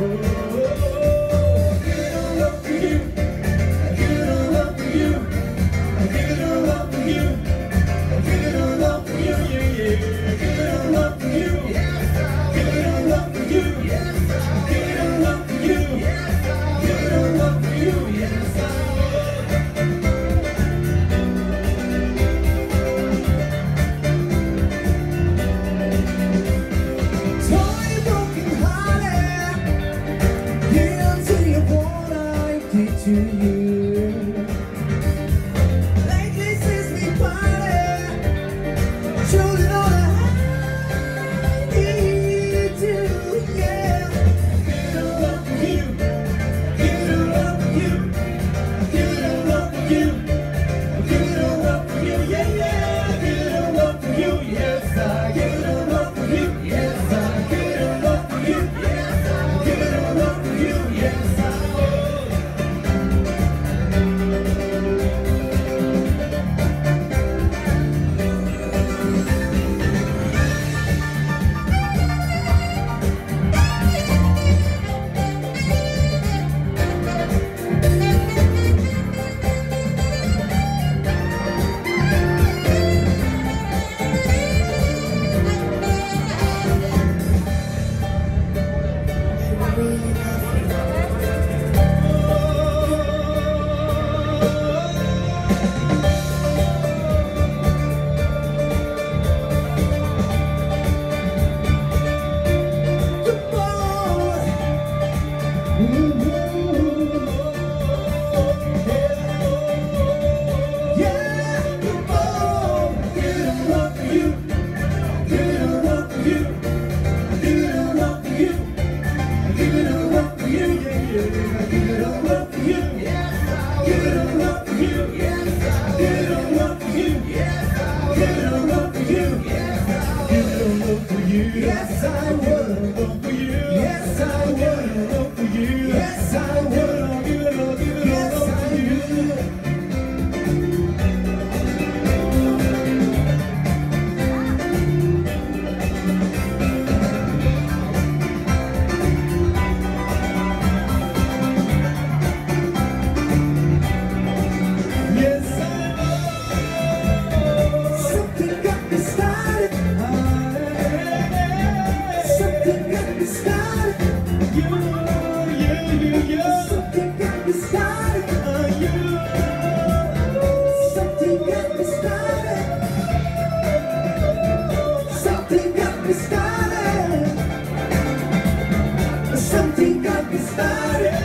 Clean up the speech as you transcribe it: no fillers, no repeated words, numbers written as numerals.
To you. Lately since we parted, truly all I need to, yeah. Give it all up for you, give it all up for you, give it all up for you, give it all up for you, yeah, yeah. Give it all up for you, yes, I give it all up for you, yes, I give it all up for you, yes, I give it all up for you, yes, I. Yes, I would. For you. Yes, I would. For you. Yes, I would. Give it all, give it all for you. Yes, I know. Something got me started. Something got me started. You. Something got me started. Something got me started. Something got me started. Something got me started.